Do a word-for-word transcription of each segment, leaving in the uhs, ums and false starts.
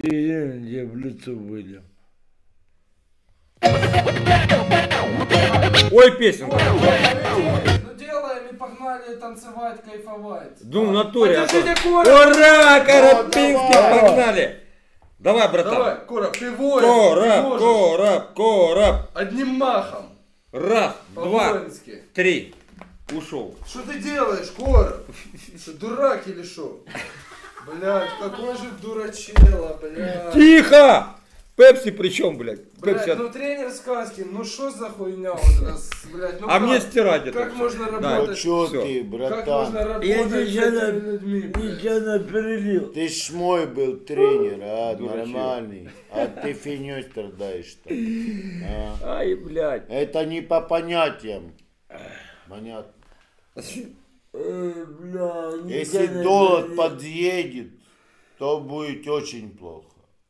гривен я в лицо вылил. Ой, песенка. Ну делаем и погнали танцевать, кайфовать. Ну, в натуре. а Подержите то- короб. Ура, Карапинский, давай. погнали. Давай, братан. Давай, короб, ты воин. Короб, ты можешь. короб, короб. Одним махом. Раз, два, По-воински. три. Ушел. Что ты делаешь, короб? Ты дурак или что? Блядь, какой же дурачело, блядь. Тихо! Пепси причем, блядь? Блядь, Пепси. ну тренер сказки, ну что за хуйня вот это, с- блядь, ну А как? мне стирать это Как всё. можно Да. Ну работать? чё всё. ты, Как можно братан? работать Я с ничего этими людьми, блядь? ничего не перелил. Ты ж мой был тренер, а, Дурачок. нормальный. А ты фигнёй страдаешь-то. А? Ай, блядь. Это не по понятиям. Понятно. Эй, бля, Если никогда не доллар перелил. подъедет, то будет очень плохо.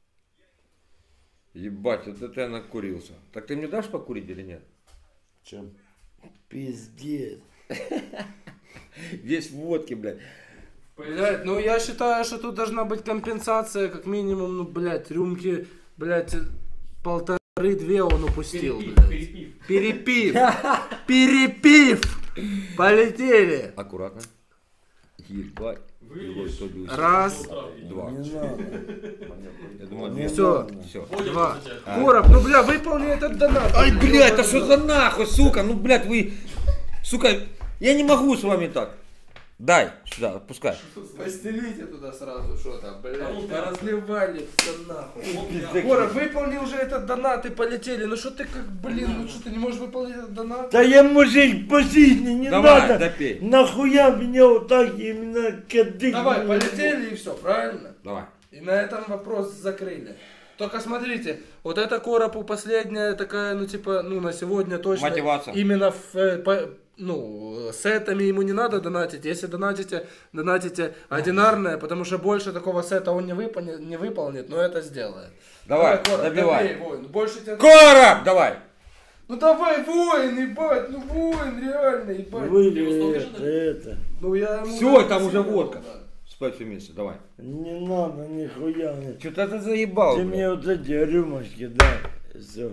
Ебать, вот это я накурился. Так ты мне дашь покурить или нет? Чем? Пиздец. Весь в водке, блядь. Блядь, ну я считаю, что тут должна быть компенсация, как минимум, ну, блядь, рюмки, блядь, полторы-две он упустил, блядь. Перепив. Перепив. Полетели. Аккуратно. Ебать. Другой сто десять. Раз, Два. Не надо. Я думаю, Не Всё. надо. все. два. Короб, ну, бля, выполни этот донат. Ай, блядь, это что за нахуй, сука? Ну, блядь, вы... Сука, я не могу с вами так. Дай сюда, отпускай. Постелите туда сразу что-то, блядь. Разливали все нахуй. Короб, выполни уже этот донат и полетели. Ну что ты как, блин, ну что ты не можешь выполнить этот донат? Да я мужик по жизни, не Давай, надо. допей. Нахуя меня вот так именно кадык. Давай, полетели и все, правильно? Давай. И на этом вопрос закрыли. Только смотрите, вот эта коробу последняя такая, ну типа, ну на сегодня точно. Мотивация. Именно в, э, по- ну, сетами ему не надо донатить. Если донатите, донатите одинарное, потому что больше такого сета он не выполнит, не выполнит, но это сделает. Давай, Короб, добивай. добей, воин. Больше тебя... Короб, давай. Ну давай, воин, ебать, ну воин, реально, ебать. Вы это, это. Ну я ему Всё, даже там не уже сильно водка. дал, да. Спать все вместе, давай. Не надо нихуя. Что-то ты заебал, Ты блядь. мне вот эти рюмочки дай. Все.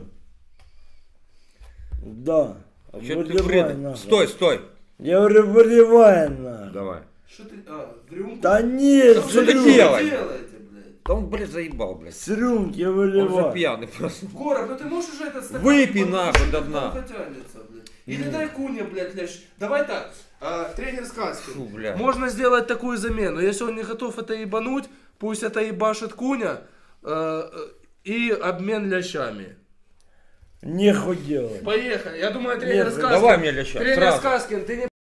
Да. Чё ты Выливай бред? нахуй. Стой, стой. Я говорю, выливай нахуй. Давай. Что ты, а, в рюмку? Да нет, Да с что ты рюмки. делаешь? делаете, блядь? Да он, блядь, заебал, блядь. С рюмки Он уже выливай. пьяный просто. Короб, ну ты можешь уже этот стакан... Выпей подложить, нахуй до он дна. потянется, блядь. Или дай Куне, блядь, лишь. Давай так, а, тренер сказки. Фу, блядь. Можно сделать такую замену. Если он не готов это ебануть, пусть это ебашит Куня э, э, и обмен лящами. Нехуй делать. Поехали. Я думаю, тренер Нет, Сказкин... давай мне ляща, Тренер сразу. Сказкин, ты не